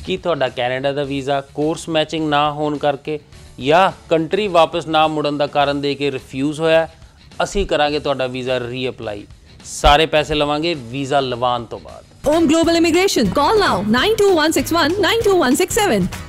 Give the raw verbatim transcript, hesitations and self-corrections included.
कि तुहाडा कैनेडा का वीज़ा कोर्स मैचिंग ना होने करके या कंट्री वापस ना मुड़न का कारण दे के रिफ्यूज़ होया, असी करांगे तुहाडा वीज़ा रीअपलाई। सारे पैसे लवांगे वीज़ा लवान तो बाद। Home Global Immigration. Call now nine two one six one nine two one six seven.